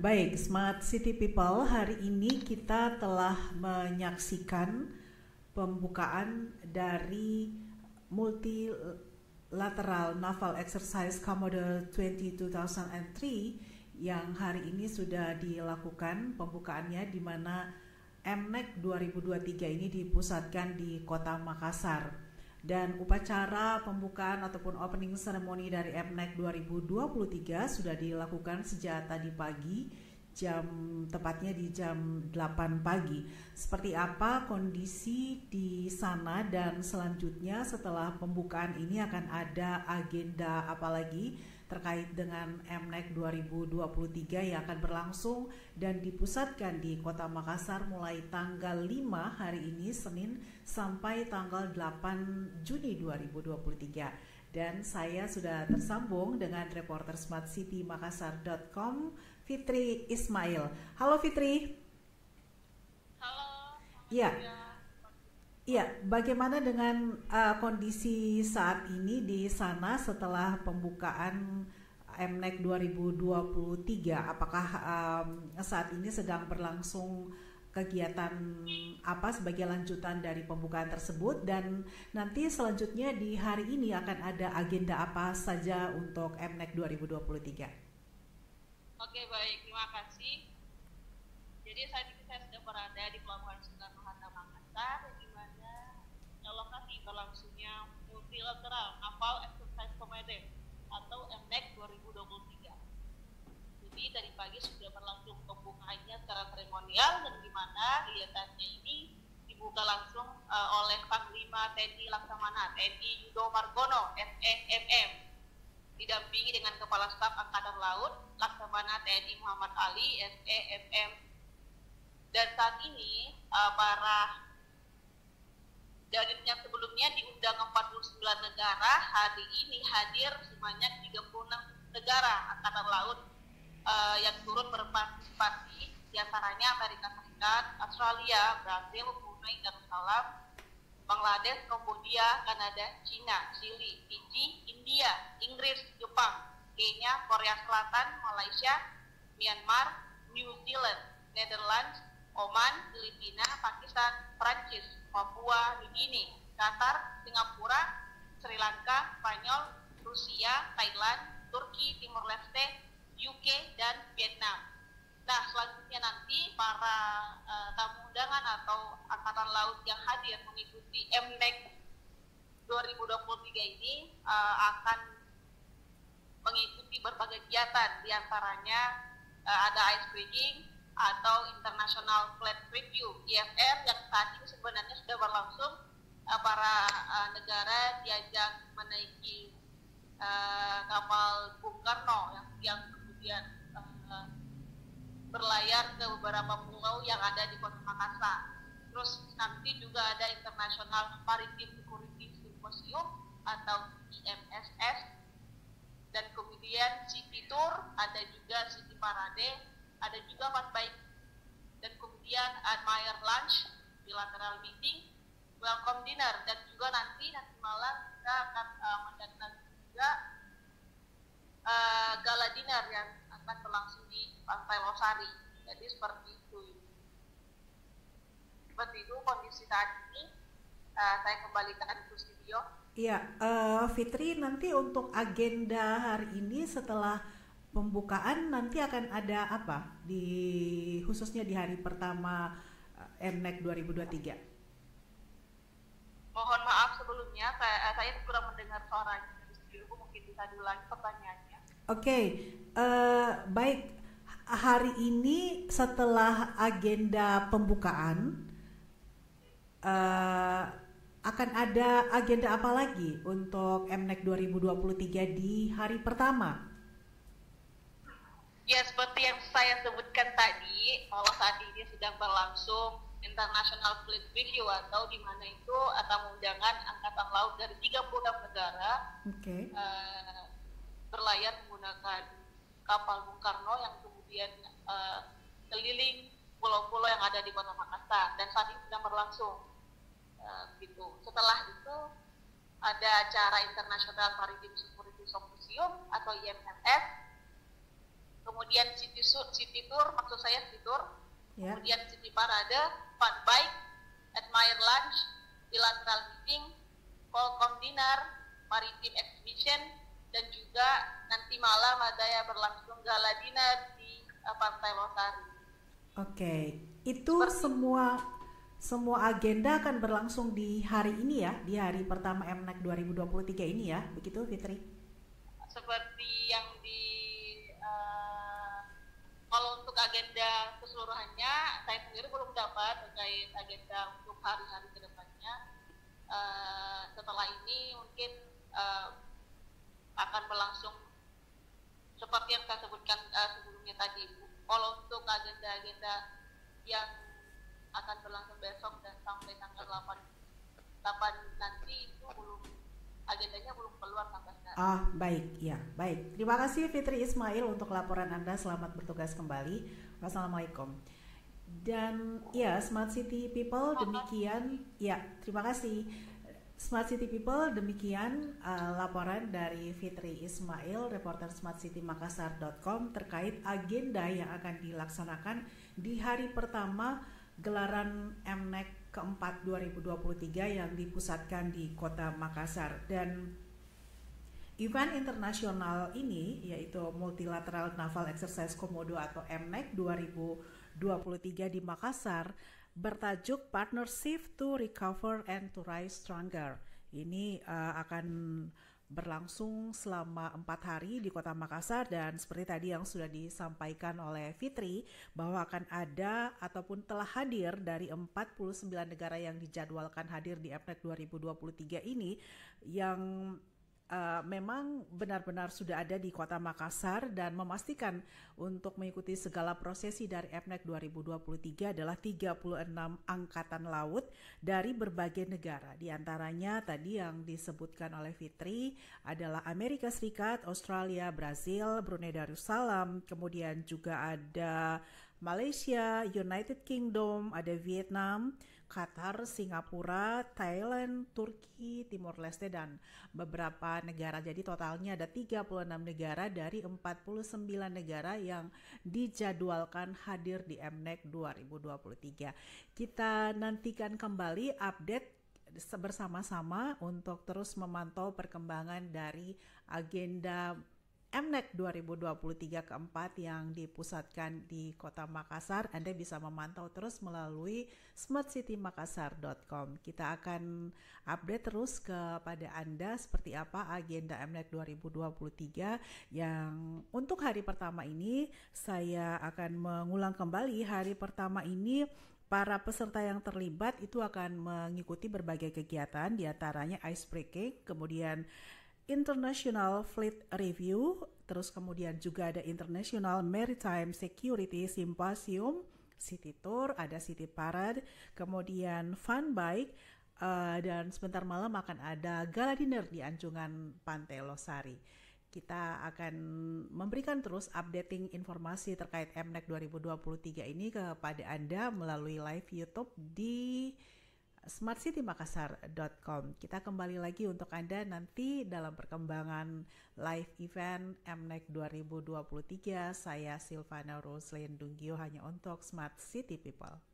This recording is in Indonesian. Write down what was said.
Baik, Smart City People, hari ini kita telah menyaksikan pembukaan dari Multilateral Naval Exercise Commodore 2003 yang hari ini sudah dilakukan pembukaannya, di mana MNEC 2023 ini dipusatkan di Kota Makassar. Dan upacara pembukaan ataupun opening ceremony dari MNEC 2023 sudah dilakukan sejak tadi pagi, tepatnya di jam 8 pagi. Seperti apa kondisi di sana, dan selanjutnya setelah pembukaan ini akan ada agenda apa lagi terkait dengan MNEC 2023 yang akan berlangsung dan dipusatkan di Kota Makassar mulai tanggal 5 hari ini Senin sampai tanggal 8 Juni 2023. Dan saya sudah tersambung dengan reporter smartcitymakassar.com, Fitri Ismail. Halo Fitri. Halo. Iya. Iya, bagaimana dengan kondisi saat ini di sana setelah pembukaan MNEC 2023? Apakah saat ini sedang berlangsung kegiatan apa sebagai lanjutan dari pembukaan tersebut, dan nanti selanjutnya di hari ini akan ada agenda apa saja untuk MNEC 2023? Oke, baik, terima kasih. Jadi saat ini saya sedang berada di Pelabuhan Soekarno-Hatta Makassar, di mana lokasi berlangsungnya Multilateral Naval Exercise Commodore atau MNEC 2023. Jadi dari pagi sudah berlangsung pembukaannya secara seremonial, dan di mana kegiatannya ini dibuka langsung oleh Panglima TNI Laksamana TNI Yudo Margono SEMM, didampingi dengan Kepala Staf Angkatan Laut Laksamana TNI Muhammad Ali SEMM. Dan saat ini dari yang sebelumnya diundang 49 negara, hari ini hadir sebanyak 36 negara Angkatan Laut yang turut berpartisipasi, diantaranya Amerika Serikat, Australia, Brasil, Brunei Darussalam, Bangladesh, Kambodia, Kanada, Cina, Chili, Fiji, India, Inggris, Jepang, Kenya, Korea Selatan, Malaysia, Myanmar, New Zealand, Netherlands, Oman, Filipina, Pakistan, Prancis, Papua New Guinea, Qatar, Singapura, Sri Lanka, Spanyol, Rusia, Thailand, Turki, Timor Leste, UK, dan Vietnam. Nah, selanjutnya nanti para tamu undangan atau Angkatan Laut yang hadir mengikuti MNEC 2023 ini akan mengikuti berbagai kegiatan, diantaranya ada ice breaking atau International Fleet Review IFR yang saat ini sebenarnya sudah berlangsung. Para negara diajak menaiki kapal Bung Karno yang kemudian berlayar ke beberapa pulau yang ada di Kota Makassar. Terus nanti juga ada International Maritime Security Symposium atau IMSS, dan kemudian City Tour, ada juga City Parade, ada juga Fast Bike, dan kemudian Admire Lunch, Bilateral Meeting, Welcome Dinner, dan juga nanti malam kita akan mendatangkan juga gala dinner yang akan berlangsung di Pantai Losari. Jadi seperti itu. Seperti itu kondisi saat ini. Saya kembalikan ke studio. Iya, Fitri, nanti untuk agenda hari ini setelah pembukaan nanti akan ada apa khususnya di hari pertama MNEC 2023? Mohon maaf sebelumnya, saya kurang mendengar suaranya di studio. Mungkin bisa diulangi pertanyaannya. Oke, baik. Hari ini setelah agenda pembukaan akan ada agenda apa lagi untuk MNEC 2023 di hari pertama? Ya, seperti yang saya sebutkan tadi, kalau saat ini sedang berlangsung International Fleet Review, atau di mana itu tamu undangan Angkatan Laut dari 36 negara berlayar menggunakan kapal Bung Karno yang kemudian keliling pulau-pulau yang ada di Kota Makassar, dan saat ini sedang berlangsung. Gitu. Setelah itu ada acara International Maritime Security Symposium atau IMSS, kemudian city tour, maksud saya city tour, Ya. kemudian city parade, fun bike, admire lunch, bilateral meeting, Qualcomm dinner, maritime exhibition, dan juga nanti malam ada ya berlangsung gala dinner di Pantai Losari. Oke, itu semua agenda akan berlangsung di hari ini ya, di hari pertama MNEC 2023 ini ya, begitu Fitri? Seperti yang kalau untuk agenda keseluruhannya saya sendiri belum dapat terkait agenda untuk hari-hari kedepannya. Setelah ini mungkin akan berlangsung seperti yang saya sebutkan sebelumnya tadi. Kalau untuk agenda-agenda yang akan berlangsung besok dan sampai tanggal 8 nanti itu agendanya belum keluar sampai sekarang. Baik, ya, baik. Terima kasih Fitri Ismail untuk laporan Anda. Selamat bertugas kembali. Wassalamualaikum. Dan ya, Smart City People demikian. Ya, terima kasih. Smart City People demikian laporan dari Fitri Ismail, reporter smartcitymakassar.com terkait agenda yang akan dilaksanakan di hari pertama gelaran MNEC keempat 2023 yang dipusatkan di Kota Makassar. Dan event internasional ini yaitu Multilateral Naval Exercise Komodo atau MNEC 2023 di Makassar bertajuk Partnership to Recover and to Rise Stronger. Ini akan berlangsung selama 4 hari di Kota Makassar, dan seperti tadi yang sudah disampaikan oleh Fitri bahwa akan ada ataupun telah hadir dari 49 negara yang dijadwalkan hadir di MNEC 2023 ini yang memang benar-benar sudah ada di Kota Makassar, dan memastikan untuk mengikuti segala prosesi dari MNEC 2023 adalah 36 angkatan laut dari berbagai negara. Di antaranya tadi yang disebutkan oleh Fitri adalah Amerika Serikat, Australia, Brazil, Brunei Darussalam, kemudian juga ada Malaysia, United Kingdom, ada Vietnam, Qatar, Singapura, Thailand, Turki, Timor Leste, dan beberapa negara. Jadi totalnya ada 36 negara dari 49 negara yang dijadwalkan hadir di MNEC 2023. Kita nantikan kembali update bersama-sama untuk terus memantau perkembangan dari agenda MNEC 2023 keempat yang dipusatkan di Kota Makassar. Anda bisa memantau terus melalui smartcitymakassar.com. Kita akan update terus kepada Anda seperti apa agenda MNEC 2023 yang untuk hari pertama ini. Saya akan mengulang kembali, hari pertama ini para peserta yang terlibat itu akan mengikuti berbagai kegiatan, diantaranya ice breaking, kemudian International Fleet Review, terus kemudian juga ada International Maritime Security Symposium, City Tour, ada City Parade, kemudian Fun Bike, dan sebentar malam akan ada gala dinner di Anjungan Pantai Losari. Kita akan memberikan terus updating informasi terkait MNEC 2023 ini kepada Anda melalui live YouTube di smartcitymakassar.com. Kita kembali lagi untuk Anda nanti dalam perkembangan live event MNEC 2023. Saya Silvana Roslyn Dunggio hanya untuk Smart City People.